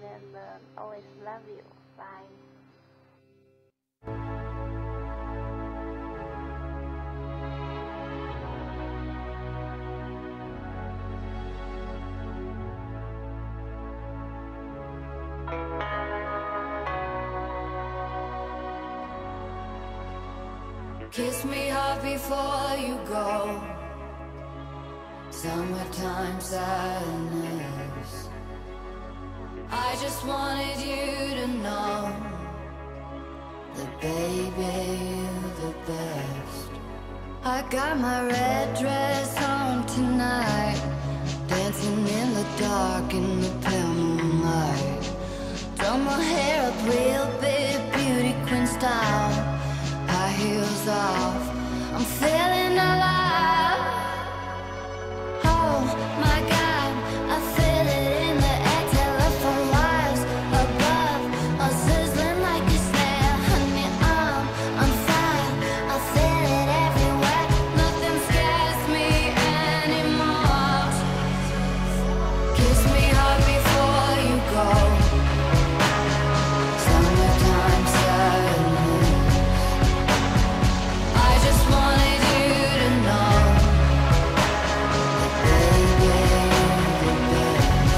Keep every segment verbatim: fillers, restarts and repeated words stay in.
remember, always love you. Bye. Kiss me hard before you go. Summertime sadness. I just wanted you to know that baby, you're the best. I got my red dress on tonight, dancing in the dark in the pale moonlight. Done my hair up real big, beauty queen style. High heels off, I'm feeling alive. Oh my God, I feel it in the air. Telephone wires above, all sizzling like a snare. Honey, I'm on fire, I feel it everywhere. Nothing scares me anymore. Kiss me hard before you go. Summertime sadness. I just wanted you to know that baby, you're the best.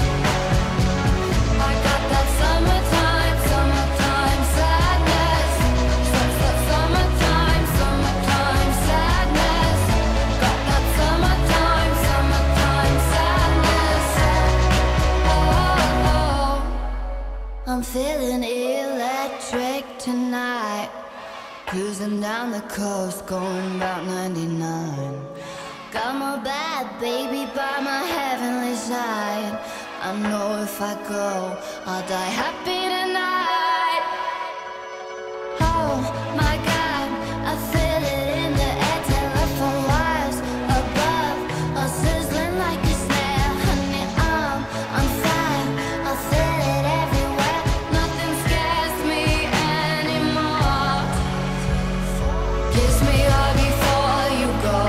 I got that summertime, summertime sadness. Su- su- Summertime, summertime sadness. Got that summertime, summertime sadness. Oh, oh. I'm feeling electric tonight. Cruising down the coast, going about ninety-nine. Got my bad baby by my heavenly side. I know if I go, I'll die happy tonight. Oh my God, I feel it in the air. Telephone wires above, all sizzling like a snare. Honey, I'm on fire, I feel it everywhere. Nothing scares me anymore. Kiss me hard before you go.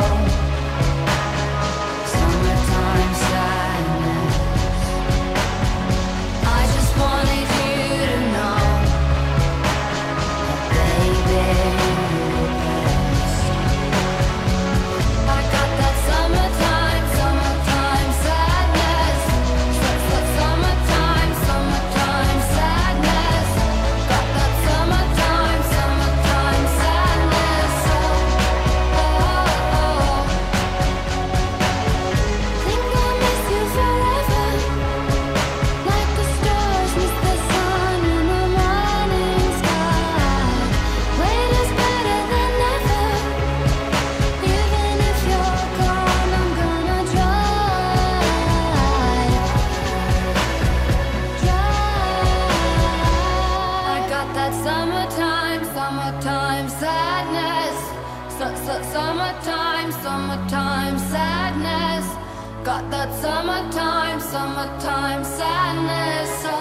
Summertime sadness. I just wanted you to know that baby, you're the best. I got that summertime, summertime sadness. Su- su- Summertime, summertime sadness. Got that summertime, summertime sadness. Oh, oh, oh. Think I'll miss you forever, like the stars miss the sun in the morning sky. Wait is better than never. Even if you're gone, I'm gonna try, try. I got that summertime, summertime sadness. Su- su- Summertime, summertime sadness. Got that summertime, summertime sadness.